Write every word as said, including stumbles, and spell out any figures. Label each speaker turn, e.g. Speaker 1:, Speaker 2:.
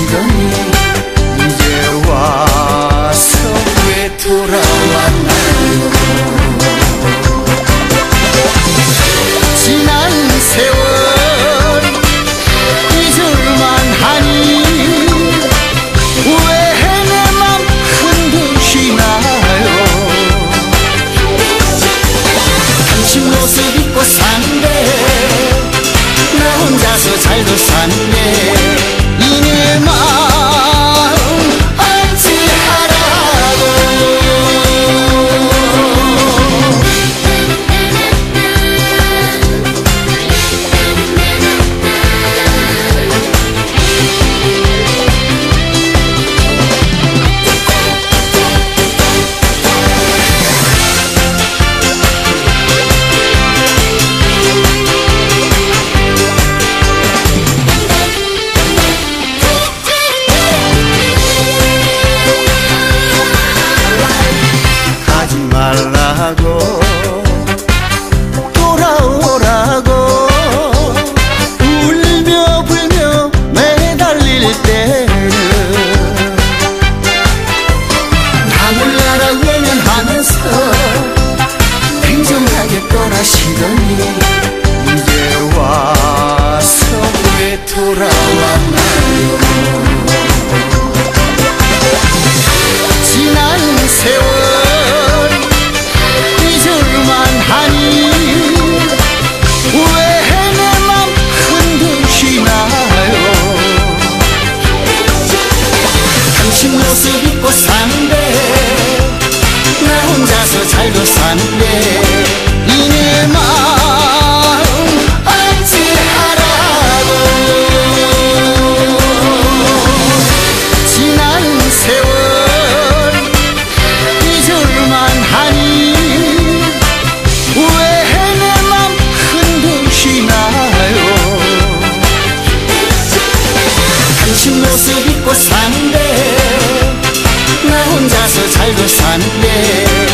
Speaker 1: 떠나시더니 이제 와서 왜 돌아왔나요? 지난 세월 잊을만 하니 왜 내 맘 흔드시나요? 당신 모습 잊고 산대 나 혼자서 잘도 산대 이 내 마음 어찌하라고. 말라고 돌아오라고 울며 불며 매달릴 때는 나를 알아 외면하면서 냉정하게 떠나시더니 이제 와서 왜 돌아왔나요? 지난 세월 모습 잊고 산대 나 혼자서 잘도 산대 이 내 마음 어찌하라고. 지난 세월 잊을만 하니 왜 내 맘 흔드시나요? 당신 모습 잊고 산대 나 혼자서 잘도 산대